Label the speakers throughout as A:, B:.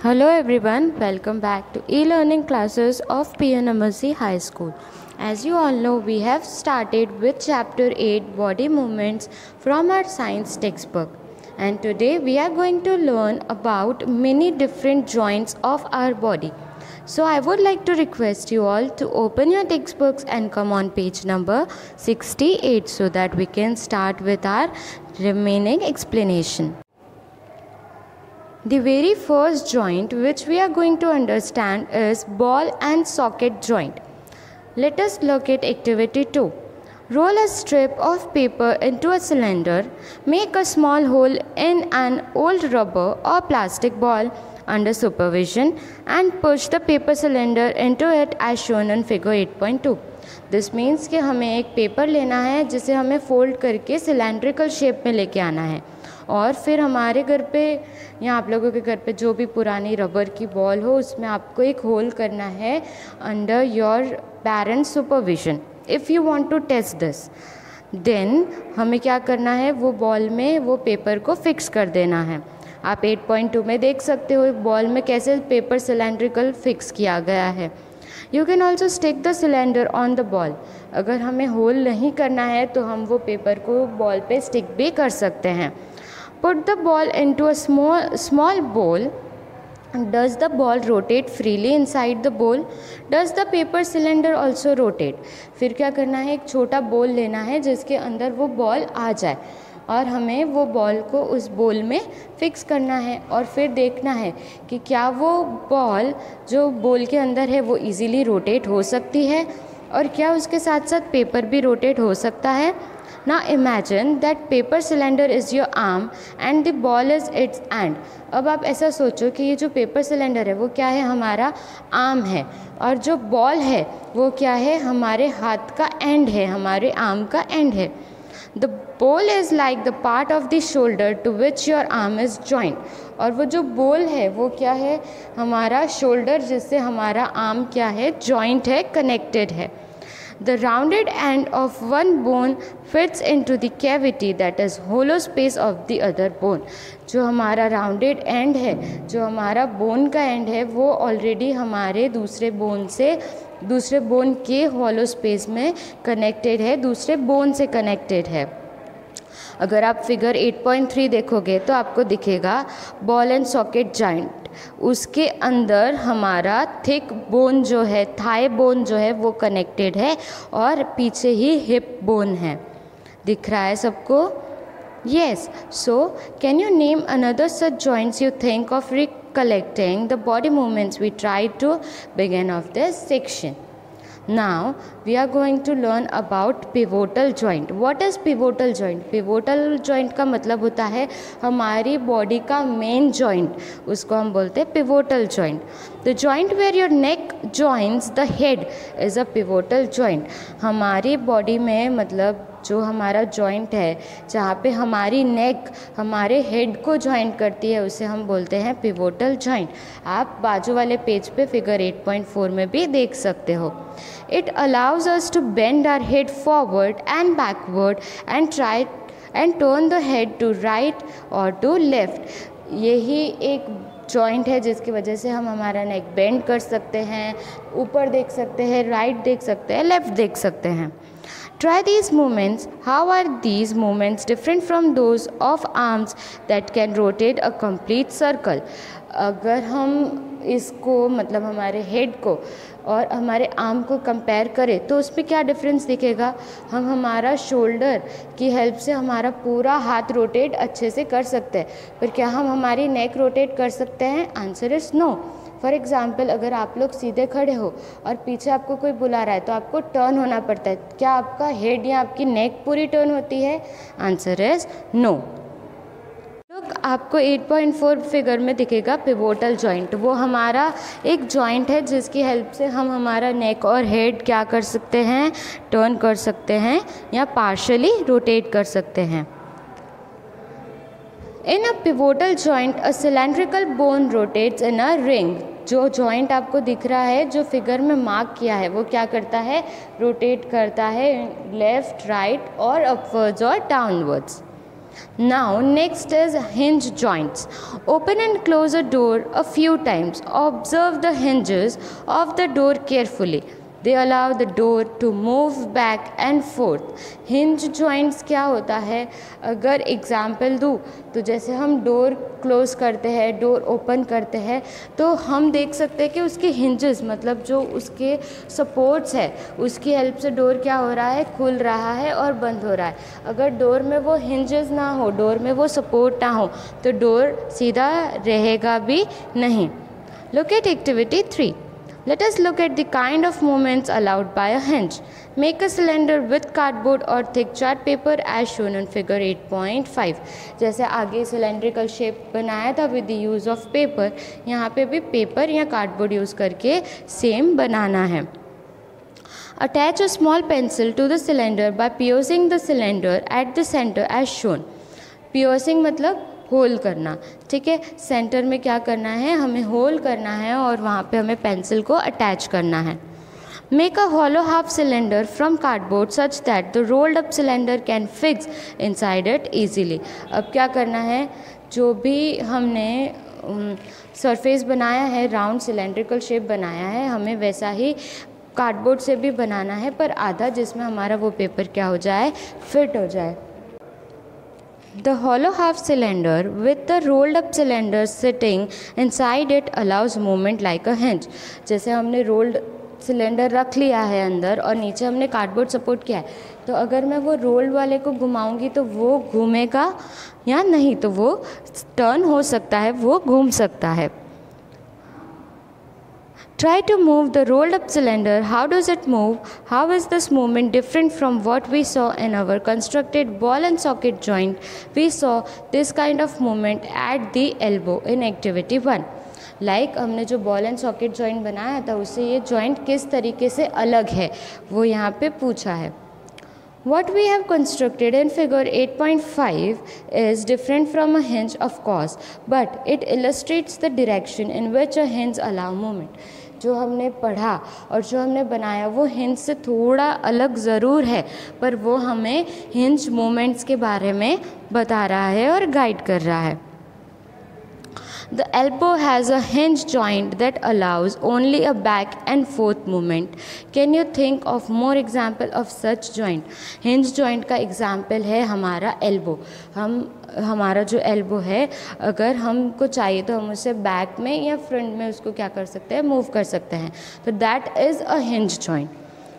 A: Hello everyone, welcome back to e-learning classes of PNMSC High School. As you all know, we have started with chapter 8 body movements from our science textbook. And today we are going to learn about many different joints of our body. So I would like to request you all to open your textbooks and come on page number 68 so that we can start with our remaining explanation. The very first joint which we are going to understand is ball and socket joint. Let us look at activity 2. Roll a strip of paper into a cylinder, make a small hole in an old rubber or plastic ball under supervision and push the paper cylinder into it as shown in figure 8.2. This means कि हमें एक paper लेना है जिसे हमें fold करके cylindrical shape में लेके आना है और फिर हमारे घर पे या आप लोगों के घर पे जो भी पुरानी रबर की बॉल हो उसमें आपको एक होल करना है under your parents supervision. If you want to test this then हमें क्या करना है, वो बॉल में वो पेपर को फिक्स कर देना है. आप 8.2 में देख सकते हो बॉल में कैसे पेपर सिलेंड्रिकल फिक्स किया गया है. You can also stick the cylinder on the ball. अगर हमें होल नहीं करना है तो हम वो पेपर को बॉल पे स्टिक भी कर सकते हैं. Put the ball into a small bowl. Does the ball rotate freely inside the bowl? Does the paper cylinder also rotate? फिर क्या करना है, एक छोटा बॉल लेना है जिसके अंदर वो बॉल आ जाए और हमें वो बॉल को उस बोल में फिक्स करना है और फिर देखना है कि क्या वो बॉल जो बोल के अंदर है वो इजीली रोटेट हो सकती है और क्या उसके साथ साथ पेपर भी रोटेट हो सकता है. Now imagine that paper cylinder is your arm and the ball is its hand. अब आप ऐसा सोचो कि ये जो पेपर सिलेंडर है वो क्या है, हमारा आर्म है और जो बॉल है वो क्या है, हमारे हाथ का एंड है, हमारे आर्म का एंड है. The ball is like the part of the shoulder to which your arm is joined. और वो जो बॉल है वो क्या है, हमारा शोल्डर जिससे हमारा आर्म क्या है, जॉइंट है, कनेक्टेड है. The rounded end of one bone fits into the cavity that is hollow space of the other bone. जो हमारा राउंडेड एंड है, जो हमारा बोन का एंड है वो ऑलरेडी हमारे दूसरे बोन के हॉलो स्पेस में कनेक्टेड है, दूसरे बोन से कनेक्टेड है. अगर आप फिगर 8.3 देखोगे तो आपको दिखेगा बॉल एंड सॉकेट जॉइंट. उसके अंदर हमारा थिक बोन जो है, थाई बोन जो है वो कनेक्टेड है और पीछे ही हिप बोन है. दिख रहा है सबको? Yes. So can you name another such joints you think of recollecting the body movements we tried to begin of this section. Now we are going to learn about pivotal joint. What is pivotal joint? Pivotal joint का मतलब होता है हमारी body का main joint, उसको हम बोलते हैं pivotal joint. The joint where your neck joins the head is a pivotal joint. हमारी बॉडी में मतलब जो हमारा जॉइंट है जहाँ पे हमारी नेक हमारे हेड को जॉइंट करती है उसे हम बोलते हैं पिवोटल जॉइंट. आप बाजू वाले पेज पे फिगर 8.4 में भी देख सकते हो. It allows us to bend our head forward and backward and try and turn the head to right or to left. यही एक जॉइंट है जिसकी वजह से हम हमारा नेक बेंड कर सकते हैं, ऊपर देख सकते हैं, राइट देख सकते हैं, लेफ्ट देख सकते हैं. Try these movements. How are these movements different from those of arms that can rotate a complete circle? अगर हम इसको मतलब हमारे हेड को और हमारे आर्म को कंपेयर करें तो उसमें क्या डिफरेंस दिखेगा. हम हमारा शोल्डर की हेल्प से हमारा पूरा हाथ रोटेट अच्छे से कर सकते हैं, पर क्या हम हमारी नेक रोटेट कर सकते हैं? Answer is no. For example अगर आप लोग सीधे खड़े हो और पीछे आपको कोई बुला रहा है तो आपको टर्न होना पड़ता है. क्या आपका हेड या आपकी नेक पूरी टर्न होती है? Answer is no. लोग आपको 8.4 फिगर में दिखेगा पिवोटल जॉइंट. वो हमारा एक जॉइंट है जिसकी हेल्प से हम हमारा नेक और हेड क्या कर सकते हैं, टर्न कर सकते हैं या पार्शली रोटेट कर सकते हैं. In a pivotal joint a cylindrical bone rotates in a ring. जो जॉइंट आपको दिख रहा है जो फिगर में मार्क किया है वो क्या करता है, रोटेट करता है लेफ़्ट, राइट और अपवर्ड्स और downwards. Now next is hinge joints. Open and close a door a few times. Observe the hinges of the door carefully. They allow the door to move back and forth. hinge joints क्या होता है, अगर example दूँ तो जैसे हम door close करते हैं, डोर ओपन करते हैं, तो हम देख सकते हैं कि उसके hinges मतलब जो उसके सपोर्ट्स है उसकी हेल्प से डोर क्या हो रहा है, खुल रहा है और बंद हो रहा है। अगर डोर में वो hinges ना हो, डोर में वो सपोर्ट ना हो तो डोर सीधा रहेगा भी नहीं। Look at activity 3. Let us look at the kind of movements allowed by a hinge. Make a cylinder with cardboard or thick chart paper as shown in figure 8.5. जैसे आगे cylindrical shape बनाया था with the use of paper, यहाँ पे भी paper या cardboard use करके same बनाना है। Attach a small pencil to the cylinder by piercing the cylinder at the center as shown. Piercing मतलब होल करना, ठीक है। सेंटर में क्या करना है, हमें होल करना है और वहाँ पे हमें पेंसिल को अटैच करना है। Make a hollow half cylinder from cardboard such that the rolled up cylinder can fix inside it easily. अब क्या करना है, जो भी हमने सरफेस बनाया है, राउंड सिलेंड्रिकल शेप बनाया है, हमें वैसा ही कार्डबोर्ड से भी बनाना है, पर आधा, जिसमें हमारा वो पेपर क्या हो जाए, फिट हो जाए। The hollow half cylinder with the rolled up cylinder sitting inside it allows movement like a hinge. जैसे हमने रोल्ड सिलेंडर रख लिया है अंदर और नीचे हमने कार्डबोर्ड सपोर्ट किया है, तो अगर मैं वो रोल्ड वाले को घुमाऊंगी तो वो घूमेगा या नहीं, तो वो टर्न हो सकता है, वो घूम सकता है। Try to move the rolled up cylinder. How does it move? How is this movement different from what we saw in our constructed ball and socket joint? We saw this kind of movement at the elbow in activity 1. Like हमने जो ball and socket joint बनाया था उससे ये joint किस तरीके से अलग है वो यहाँ पे पूछा है। What we have constructed in figure 8.5 is different from a hinge of course, but it illustrates the direction in which a hinge allow movement. जो हमने पढ़ा और जो हमने बनाया वो हिंज से थोड़ा अलग ज़रूर है, पर वो हमें हिंज मोमेंट्स के बारे में बता रहा है और गाइड कर रहा है। The elbow has a hinge joint that allows only a back and forth movement. Can you think of more example of such joint? Hinge joint का example है हमारा elbow. हमारा जो elbow है, अगर हमको चाहिए तो हम उसे back में या front में उसको क्या कर सकते हैं, move कर सकते हैं, तो that is a hinge joint.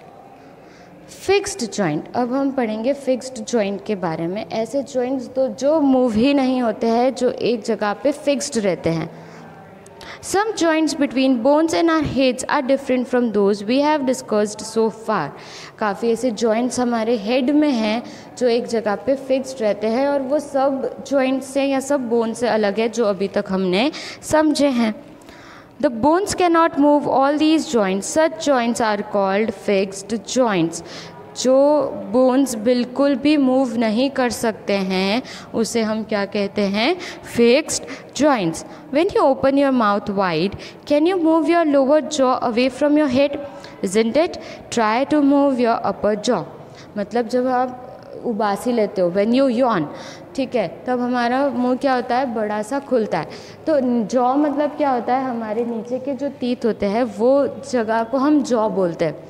A: Fixed joint, अब हम पढ़ेंगे फिक्स्ड जॉइंट के बारे में। ऐसे जॉइंट्स तो जो मूव ही नहीं होते हैं, जो एक जगह पे फिक्स्ड रहते हैं। Some joints between bones and our heads are different from those we have discussed so far. काफ़ी ऐसे जॉइंट्स हमारे हेड में हैं जो एक जगह पे फिक्स्ड रहते हैं और वो सब जॉइंट्स से या सब बोन से अलग है जो अभी तक हमने समझे हैं। The bones cannot move all these joints. Such joints are called fixed joints. जो बोन्स बिल्कुल भी मूव नहीं कर सकते हैं उसे हम क्या कहते हैं, fixed joints. When you open your mouth wide, can you move your lower jaw away from your head? Isn't it? Try to move your upper jaw. मतलब जब आप उबासी लेते हो, व्हेन यू यॉन, ठीक है, तब हमारा मुंह क्या होता है, बड़ा सा खुलता है। तो जॉ मतलब क्या होता है, हमारे नीचे के जो टीथ होते हैं वो जगह को हम जॉ बोलते हैं।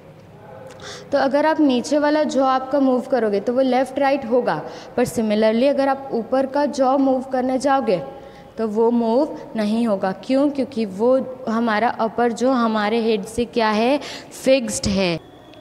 A: तो अगर आप नीचे वाला जॉ आपका मूव करोगे तो वो लेफ़्ट राइट होगा, पर सिमिलरली अगर आप ऊपर का जॉ मूव करने जाओगे तो वो मूव नहीं होगा। क्यों? क्योंकि वो हमारा अपर जो हमारे हेड से क्या है, फिक्स्ड है।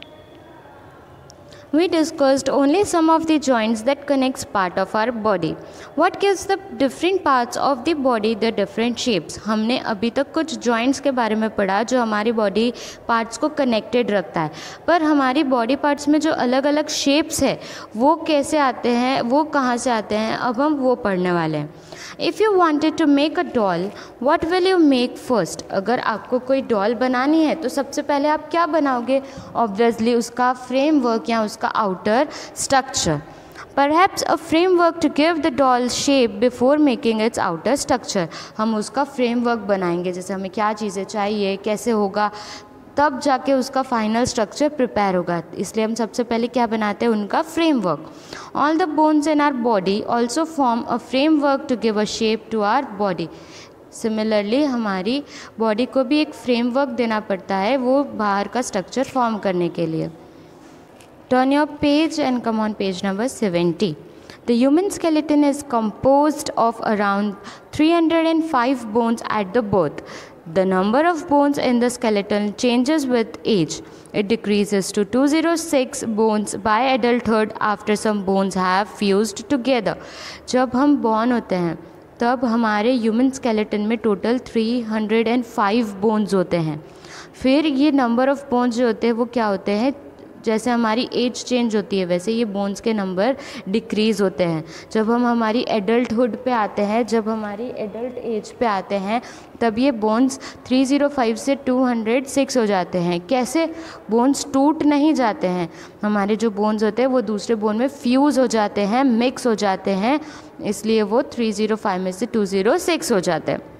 A: We discussed only some of the joints that connects part of our body. What gives the different parts of the body the different shapes? हमने अभी तक कुछ joints के बारे में पढ़ा जो हमारी body parts को connected रखता है, पर हमारी body parts में जो अलग अलग shapes है वो कैसे आते हैं, वो कहाँ से आते हैं, अब हम वो पढ़ने वाले हैं। If you wanted to make a doll, what will you make first? अगर आपको कोई डॉल बनानी है तो सबसे पहले आप क्या बनाओगे? Obviously उसका framework या उसका outer structure. Perhaps a framework to give the doll shape before making its outer structure. हम उसका framework बनाएंगे, जैसे हमें क्या चीज़ें चाहिए, कैसे होगा, तब जाके उसका फाइनल स्ट्रक्चर प्रिपेयर होगा। इसलिए हम सबसे पहले क्या बनाते हैं, उनका framework. All the bones in our body also form a framework to give a shape to our body. Similarly हमारी बॉडी को भी एक फ्रेमवर्क देना पड़ता है वो बाहर का स्ट्रक्चर फॉर्म करने के लिए। Turn your page and come on page number 70. The human skeleton is composed of around 305 bones at the birth. The number of bones in the skeleton changes with age. It decreases to 206 bones by adulthood after some bones have fused together. जब हम born होते हैं तब हमारे human skeleton में total 305 bones होते हैं। फिर ये नंबर ऑफ़ बोन्स जो होते हैं वो क्या होते हैं, जैसे हमारी एज चेंज होती है वैसे ये बोन्स के नंबर डिक्रीज़ होते हैं। जब हम हमारी एडल्टहुड पे आते हैं, जब हमारी एडल्ट एज पे आते हैं, तब ये बोन्स 305 से 206 हो जाते हैं। कैसे? बोन्स टूट नहीं जाते हैं, हमारे जो बोन्स होते हैं वो दूसरे बोन में फ्यूज़ हो जाते हैं, मिक्स हो जाते हैं, इसलिए वो 305 में से 206 हो जाते हैं।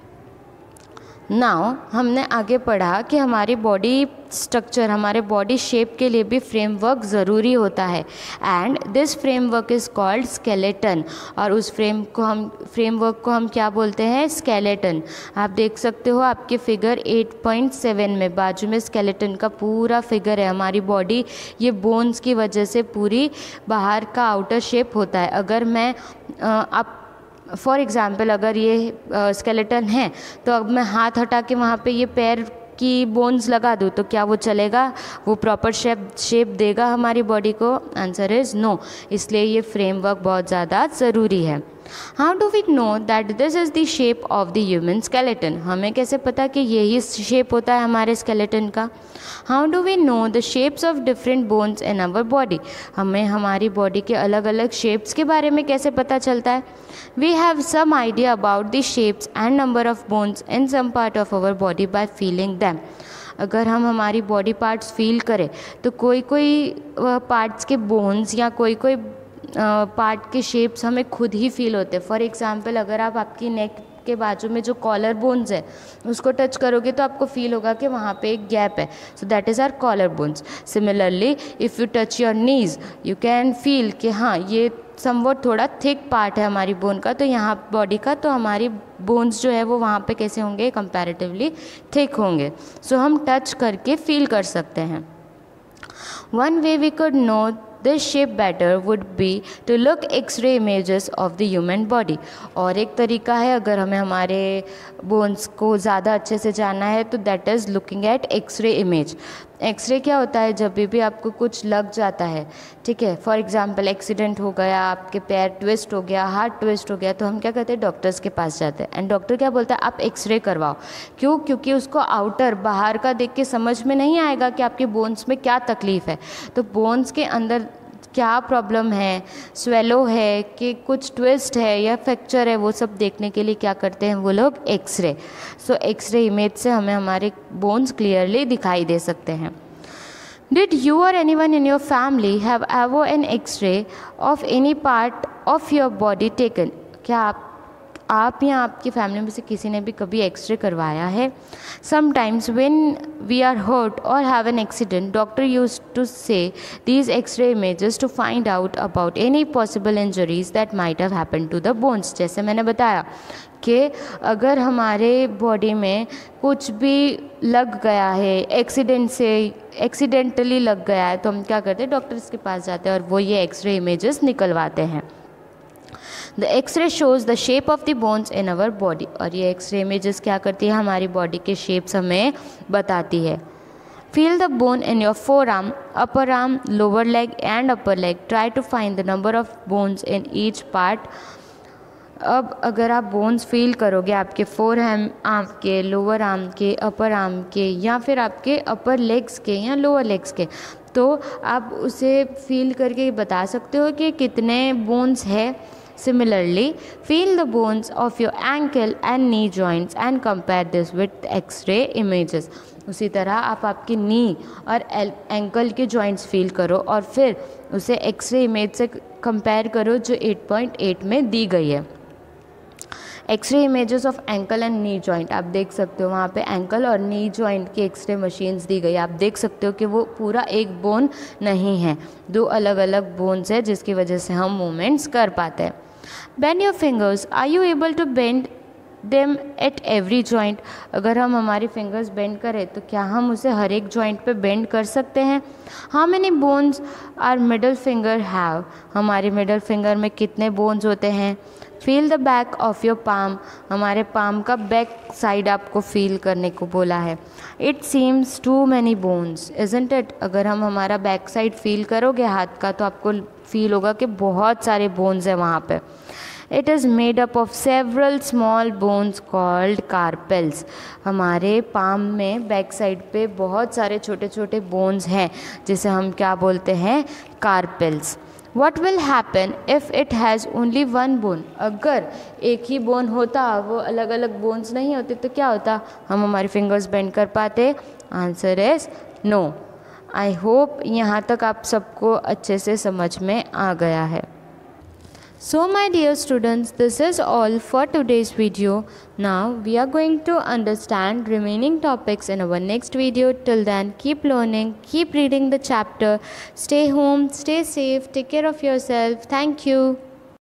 A: नाउ हमने आगे पढ़ा कि हमारी बॉडी स्ट्रक्चर, हमारे बॉडी शेप के लिए भी फ्रेमवर्क ज़रूरी होता है and this framework is called skeleton. और उस फ्रेमवर्क को हम क्या बोलते हैं, स्केलेटन। आप देख सकते हो आपके फिगर 8.7 में बाजू में स्केलेटन का पूरा फिगर है। हमारी बॉडी ये बोन्स की वजह से पूरी बाहर का आउटर शेप होता है। अगर मैं आप फॉर एग्ज़ाम्पल अगर ये स्केलेटन है तो अब मैं हाथ हटा के वहाँ पे ये पैर की बोन्स लगा दूँ तो क्या वो चलेगा, वो प्रॉपर शेप देगा हमारी बॉडी को? Answer is no. इसलिए ये फ्रेमवर्क बहुत ज़्यादा ज़रूरी है। How do we know that this is the shape of the human skeleton? हमें कैसे पता कि यही शेप होता है हमारे स्केलेटन का? How do we know the shapes of different bones in our body? हमें हमारी बॉडी के अलग अलग शेप्स के बारे में कैसे पता चलता है? We have some idea about the shapes and number of bones in some part of our body by feeling them. अगर हम हमारी बॉडी पार्ट्स फील करें तो कोई कोई पार्ट्स के बोन्स या कोई कोई पार्ट के शेप्स हमें खुद ही फील होते हैं। फॉर एग्ज़ाम्पल अगर आप आपकी नेक के बाजू में जो कॉलर बोन्स है उसको टच करोगे तो आपको फील होगा कि वहाँ पे एक गैप है, so that is our collar bones. Similarly if you touch your knees you can feel कि हाँ ये समवट थोड़ा थिक पार्ट है हमारी बोन का, तो यहाँ बॉडी का, तो हमारी बोन्स जो है वो वहाँ पे कैसे होंगे, कंपैरेटिवली थिक होंगे। सो हम टच करके फील कर सकते हैं। One way we could know this shape better would be to look X-ray images of the human body। और एक तरीका है अगर हमें हमारे बोन्स को ज़्यादा अच्छे से जानना है तो that is looking at x-ray image. X-ray क्या होता है, जब भी आपको कुछ लग जाता है, ठीक है, फॉर एग्जांपल एक्सीडेंट हो गया, आपके पैर ट्विस्ट हो गया, हार्ट ट्विस्ट हो गया, तो हम क्या करते हैं, डॉक्टर्स के पास जाते हैं एंड डॉक्टर क्या बोलता है, आप एक्सरे करवाओ। क्यों? क्योंकि उसको आउटर बाहर का देख के समझ में नहीं आएगा कि आपके बोन्स में क्या तकलीफ़ है, तो बोन्स के अंदर क्या प्रॉब्लम है, स्वेलो है कि कुछ ट्विस्ट है या फ्रैक्चर है, वो सब देखने के लिए क्या करते हैं वो लोग, एक्सरे। सो एक्सरे इमेज से हमें हमारे बोन्स क्लियरली दिखाई दे सकते हैं। Did you or anyone in your family have ever an X-ray of any part of your body taken? क्या आप या आपकी फैमिली में से किसी ने भी कभी एक्सरे करवाया है? Sometimes when we are hurt or have an accident, doctor used to say these X-ray images to find out about any possible injuries that might have happened to the bones। जैसे मैंने बताया कि अगर हमारे body में कुछ भी लग गया है, एक्सीडेंटली लग गया है, तो हम क्या करते हैं, डॉक्टर्स के पास जाते हैं और वो ये एक्सरे इमेजेस निकलवाते हैं। The x-ray shows the shape of the bones in our body. और ये एक्सरे इमेजेस क्या करती है, हमारी बॉडी के शेप्स हमें बताती है। Feel the bone in your forearm, upper arm, lower leg and upper leg. Try to find the number of bones in each part. अब अगर आप बोन्स फील करोगे आपके फोर आर्म के, लोअर आर्म के, अपर आर्म के, या फिर आपके अपर लेग्स के या लोअर लेग्स के, तो आप उसे फील करके बता सकते हो कि कितने बोन्स है। Similarly, feel the bones of your ankle and knee joints and compare this with X-ray images। उसी तरह आप आपकी नी और एंकल के जॉइंट्स फील करो और फिर उसे एक्सरे इमेज से कंपेयर करो जो 8.8 में दी गई है। X-ray images of ankle and knee joint, आप देख सकते हो वहाँ पे एंकल और नी जॉइंट की एक्सरे मशीन्स दी गई। आप देख सकते हो कि वो पूरा एक बोन नहीं है, दो अलग अलग बोन्स है जिसकी वजह से हम मूवमेंट्स कर पाते हैं। Bend your fingers, are you able to bend them at every joint, अगर हम हमारी फिंगर्स बेंड करें तो क्या हम उसे हर एक जॉइंट पे बेंड कर सकते हैं? How many bones are middle finger have, हमारे मिडल फिंगर में कितने बोन्स होते हैं? Feel the back of your palm, हमारे पाम का बैक साइड आपको फील करने को बोला है। It seems too many bones isn't it, अगर हम हमारा बैक साइड फील करोगे हाथ का तो आपको फील होगा कि बहुत सारे बोन्स हैं वहाँ पे। It is made up of several small bones called carpels, हमारे पाम में बैक साइड पे बहुत सारे छोटे छोटे बोन्स हैं जिसे हम क्या बोलते हैं? Carpels. What will happen if it has only one bone, अगर एक ही बोन होता, वो अलग अलग बोन्स नहीं होते तो क्या होता? हम हमारी फिंगर्स बेंड कर पाते? Answer is no. I hope यहाँ तक आप सबको अच्छे से समझ में आ गया है। So my dear students, this is all for today's video. Now we are going to understand remaining topics in our next video. Till then, keep learning, keep reading the chapter. Stay home, stay safe, take care of yourself. Thank you.